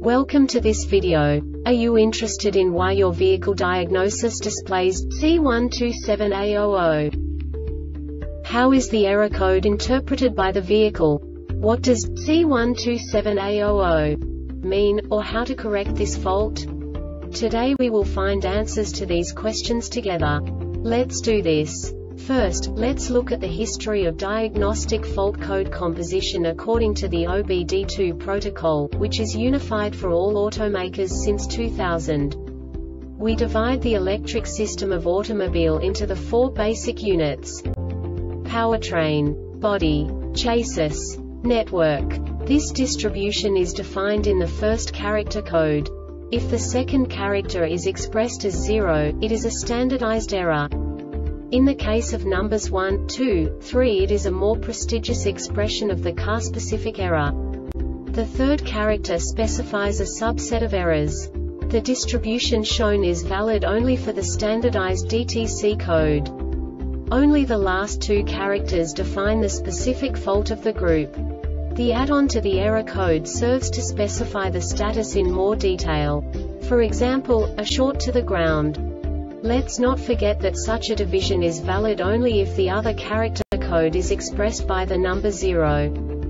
Welcome to this video. Are you interested in why your vehicle diagnosis displays C127A00? How is the error code interpreted by the vehicle? What does C127A00 mean, or how to correct this fault? Today we will find answers to these questions together. Let's do this. First, let's look at the history of diagnostic fault code composition according to the OBD2 protocol, which is unified for all automakers since 2000. We divide the electric system of automobile into the four basic units: powertrain, body, chassis, network. This distribution is defined in the first character code. If the second character is expressed as 0, it is a standardized error. In the case of numbers 1, 2, 3, it is a more prestigious expression of the car-specific error. The third character specifies a subset of errors. The distribution shown is valid only for the standardized DTC code. Only the last two characters define the specific fault of the group. The add-on to the error code serves to specify the status in more detail. For example, a short to the ground. Let's not forget that such a division is valid only if the other character code is expressed by the number 0.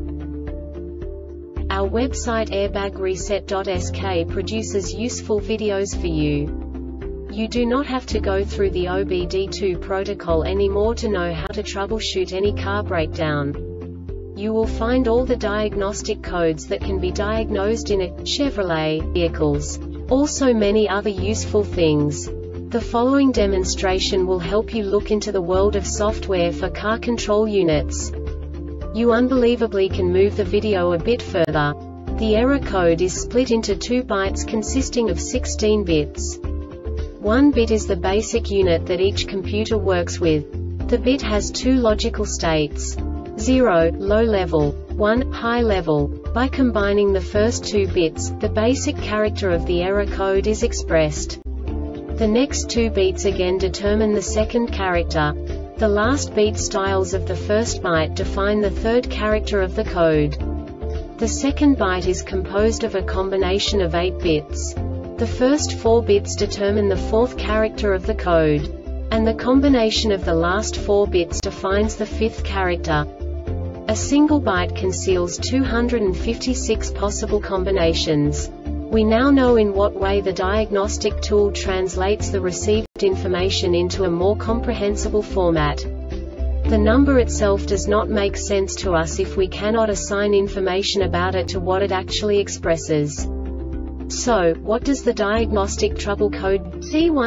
Our website airbagreset.sk produces useful videos for you. You do not have to go through the OBD2 protocol anymore to know how to troubleshoot any car breakdown. You will find all the diagnostic codes that can be diagnosed in a Chevrolet vehicles. Also many other useful things. The following demonstration will help you look into the world of software for car control units. You unbelievably can move the video a bit further. The error code is split into 2 bytes consisting of 16 bits. 1 bit is the basic unit that each computer works with. The bit has 2 logical states: 0, low level, 1, high level. By combining the first 2 bits, the basic character of the error code is expressed. The next 2 beats again determine the second character. The last beat styles of the first byte define the third character of the code. The second byte is composed of a combination of 8 bits. The first 4 bits determine the fourth character of the code. And the combination of the last 4 bits defines the fifth character. A single byte conceals 256 possible combinations. We now know in what way the diagnostic tool translates the received information into a more comprehensible format. The number itself does not make sense to us if we cannot assign information about it to what it actually expresses. So, what does the diagnostic trouble code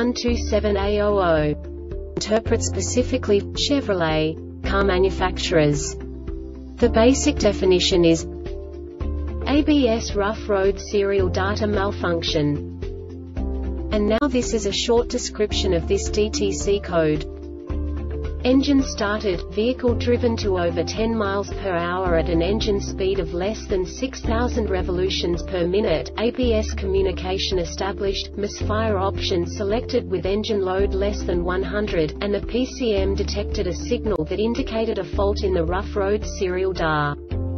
C127A00 interpret specifically for Chevrolet car manufacturers? The basic definition is ABS rough road serial data malfunction. And now this is a short description of this DTC code. Engine started, vehicle driven to over 10 miles per hour at an engine speed of less than 6,000 revolutions per minute, ABS communication established, misfire option selected with engine load less than 100, and the PCM detected a signal that indicated a fault in the rough road serial DAR.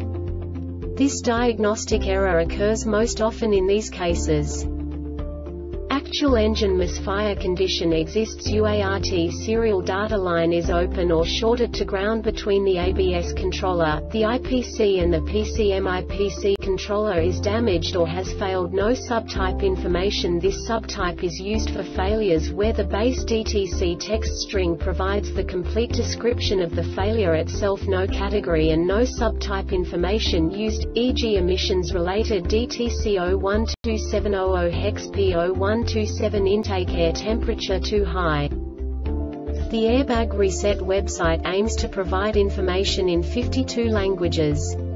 This diagnostic error occurs most often in these cases: actual engine misfire condition exists, UART serial data line is open or shorted to ground between the ABS controller, the IPC and the PCM. IPC controller is damaged or has failed. No subtype information. This subtype is used for failures where the base DTC text string provides the complete description of the failure itself. No category and no subtype information used, e.g. emissions related DTC 012700 hex P0127 intake, air temperature too high. The Airbag Reset website aims to provide information in 52 languages.